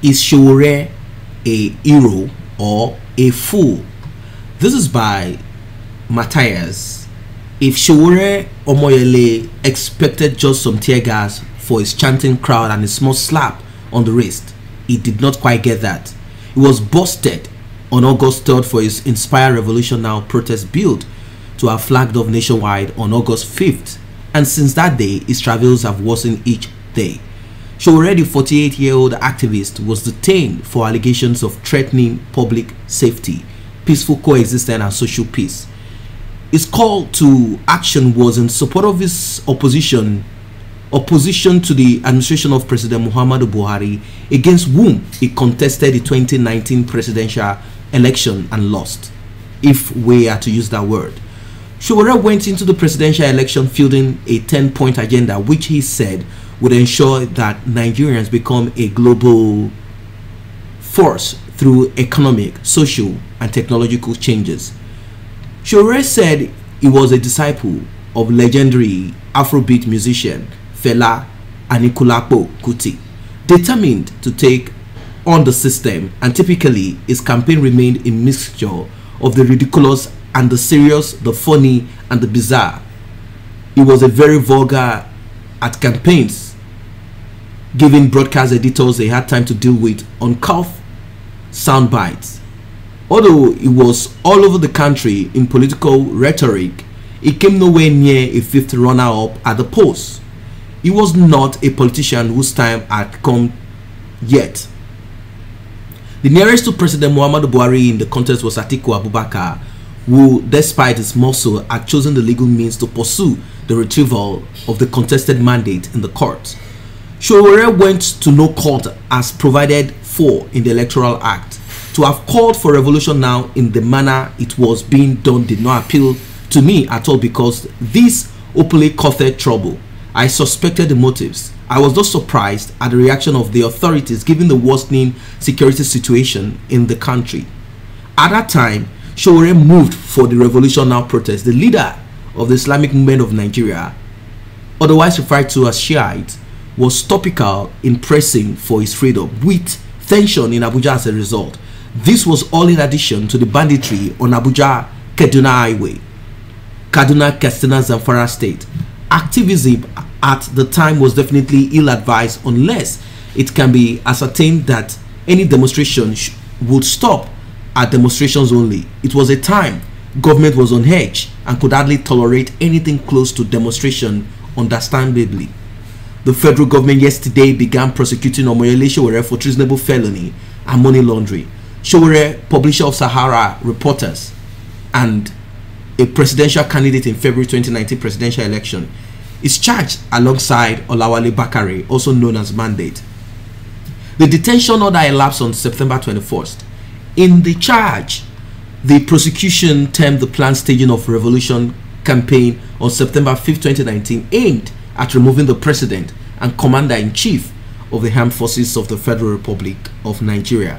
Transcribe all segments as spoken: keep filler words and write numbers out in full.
Is Sowore a hero or a fool? This is by Matthias. If Sowore Omoyele expected just some tear gas for his chanting crowd and a small slap on the wrist, he did not quite get that. He was busted on August third for his Inspire Revolution Now protest build to have flagged off nationwide on August fifth, and since that day his travels have worsened each day. Sowore, the forty-eight-year-old activist, was detained for allegations of threatening public safety, peaceful coexistence and social peace. His call to action was in support of his opposition opposition to the administration of President Muhammadu Buhari, against whom he contested the twenty nineteen presidential election and lost, if we are to use that word. Sowore went into the presidential election fielding a ten-point agenda which he said would ensure that Nigerians become a global force through economic, social and technological changes. Sowore said he was a disciple of legendary Afrobeat musician Fela Anikulapo Kuti, determined to take on the system, and typically his campaign remained a mixture of the ridiculous and the serious, the funny and the bizarre. He was a very vulgar at campaigns, giving broadcast editors a hard time to deal with uncouth sound bites. Although he was all over the country in political rhetoric, he came nowhere near a fifth runner-up at the polls. He was not a politician whose time had come yet. The nearest to President Muhammadu Buhari in the contest was Atiku Abubakar, who, despite his muscle, had chosen the legal means to pursue the retrieval of the contested mandate in the court. Sowore went to no court as provided for in the Electoral Act. To have called for revolution now in the manner it was being done did not appeal to me at all, because this openly caused trouble. I suspected the motives. I was not surprised at the reaction of the authorities given the worsening security situation in the country. At that time, Sowore moved for the Revolution Now protest. The leader of the Islamic movement of Nigeria, otherwise referred to as Shiite, was topical in pressing for his freedom, with tension in Abuja as a result. This was all in addition to the banditry on Abuja-Kaduna Highway, Kaduna-Katsina Zamfara State. Activism at the time was definitely ill-advised unless it can be ascertained that any demonstration would stop at demonstrations only. It was a time government was on edge and could hardly tolerate anything close to demonstration, understandably. The federal government yesterday began prosecuting Omoyele Sowore for treasonable felony and money laundering. Sowore, publisher of Sahara Reporters and a presidential candidate in February twenty nineteen presidential election, is charged alongside Olawale Bakare, also known as Mandate. The detention order elapsed on September twenty-first. In the charge, the prosecution termed the planned staging of revolution campaign on September fifth twenty nineteen aimed at removing the president and commander-in-chief of the armed forces of the Federal Republic of Nigeria.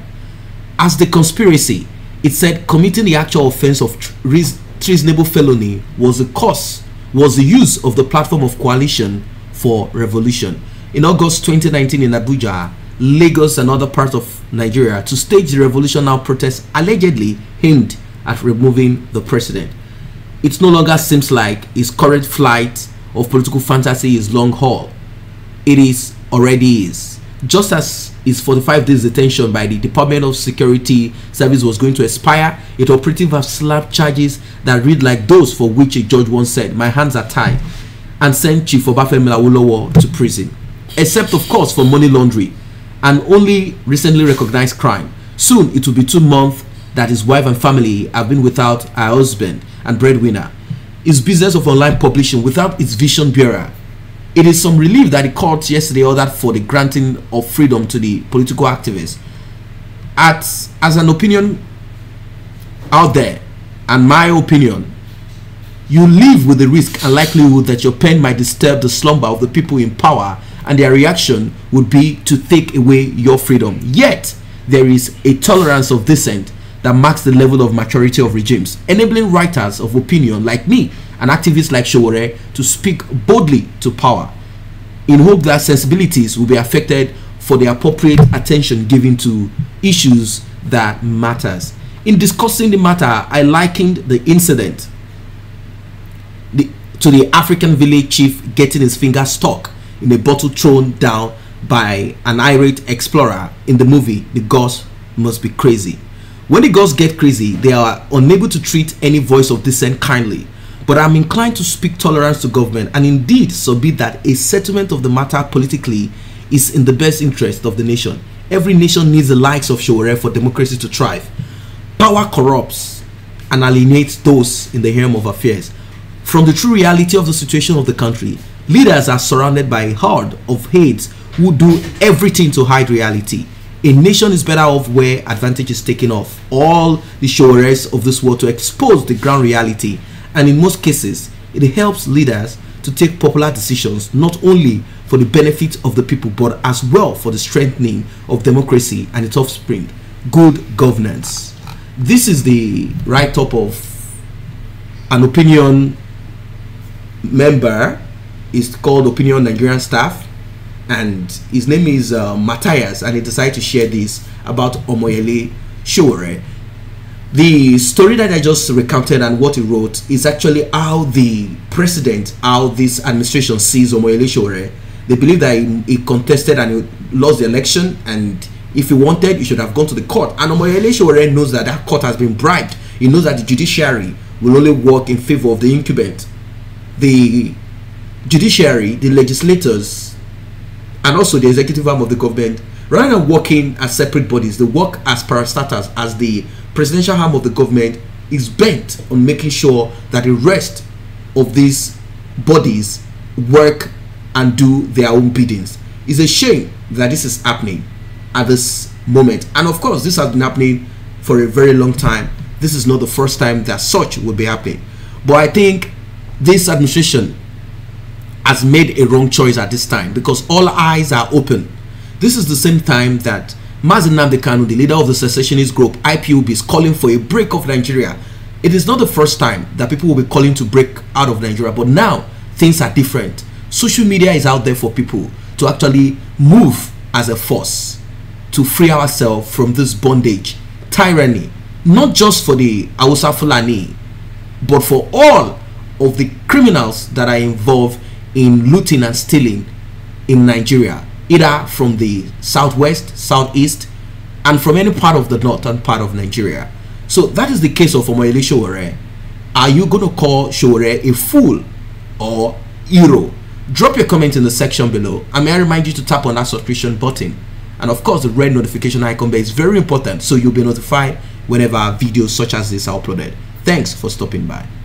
As the conspiracy, it said committing the actual offense of treasonable felony was the cause, was the use of the platform of coalition for revolution in August twenty nineteen in Abuja, Lagos and other parts of Nigeria to stage the Revolution Now protest allegedly aimed at removing the president. It no longer seems like his current flight of political fantasy is long haul. It is already is. Just as his forty-five days detention by the Department of Security Service was going to expire, its operative have slapped charges that read like those for which a judge once said, "My hands are tied," and sent Chief Obafemi Awolowo to prison. Except of course for money laundering, an only recently recognized crime. Soon it will be two months that his wife and family have been without her husband and breadwinner. His business of online publishing without its vision bearer. It is some relief that the court yesterday ordered for the granting of freedom to the political activists. At, as an opinion out there, and my opinion, you live with the risk and likelihood that your pen might disturb the slumber of the people in power, and their reaction would be to take away your freedom. Yet, there is a tolerance of dissent that marks the level of maturity of regimes, enabling writers of opinion like me and activists like Sowore to speak boldly to power, in hope that sensibilities will be affected for the appropriate attention given to issues that matters. In discussing the matter, I likened the incident the, to the African village chief getting his finger stuck in a bottle thrown down by an irate explorer in the movie The Gods Must Be Crazy. When the gods get crazy, they are unable to treat any voice of dissent kindly. But I'm inclined to speak tolerance to government, and indeed submit that a settlement of the matter politically is in the best interest of the nation. Every nation needs the likes of Sowore for democracy to thrive. Power corrupts and alienates those in the helm of affairs. From the true reality of the situation of the country, leaders are surrounded by a horde of hates who do everything to hide reality. A nation is better off where advantage is taken off all the Sowores of this world to expose the ground reality, and in most cases it helps leaders to take popular decisions not only for the benefit of the people but as well for the strengthening of democracy and its offspring, good governance. This is the write-up of an opinion member. It's called Opinion Nigerian Staff, and his name is uh, Matthias, and he decided to share this about Omoyele Sowore. The story that I just recounted and what he wrote is actually how the president, how this administration sees Omoyele Sowore. They believe that he, he contested and he lost the election, and if he wanted, he should have gone to the court. And Omoyele Sowore knows that that court has been bribed. He knows that the judiciary will only work in favor of the incumbent. The judiciary, the legislators, and also the executive arm of the government, rather than working as separate bodies, they work as parastatals, as the presidential arm of the government is bent on making sure that the rest of these bodies work and do their own biddings. It's a shame that this is happening at this moment, and of course this has been happening for a very long time. This is not the first time that such will be happening, but I think this administration has made a wrong choice at this time, because all eyes are open. This is the same time that Mazi Nnamdi Kanu, the leader of the secessionist group I P O B, is calling for a break of Nigeria. It is not the first time that people will be calling to break out of Nigeria, but now things are different. Social media is out there for people to actually move as a force to free ourselves from this bondage, tyranny, not just for the Hausa Fulani, but for all of the criminals that are involved in looting and stealing in Nigeria, either from the southwest, southeast, and from any part of the northern part of Nigeria. So that is the case of Omoyele Sowore. Are you going to call Sowore a fool or hero? Drop your comment in the section below, and may I remind you to tap on that subscription button, and of course the red notification icon bell is very important, so you'll be notified whenever videos such as this are uploaded. Thanks for stopping by.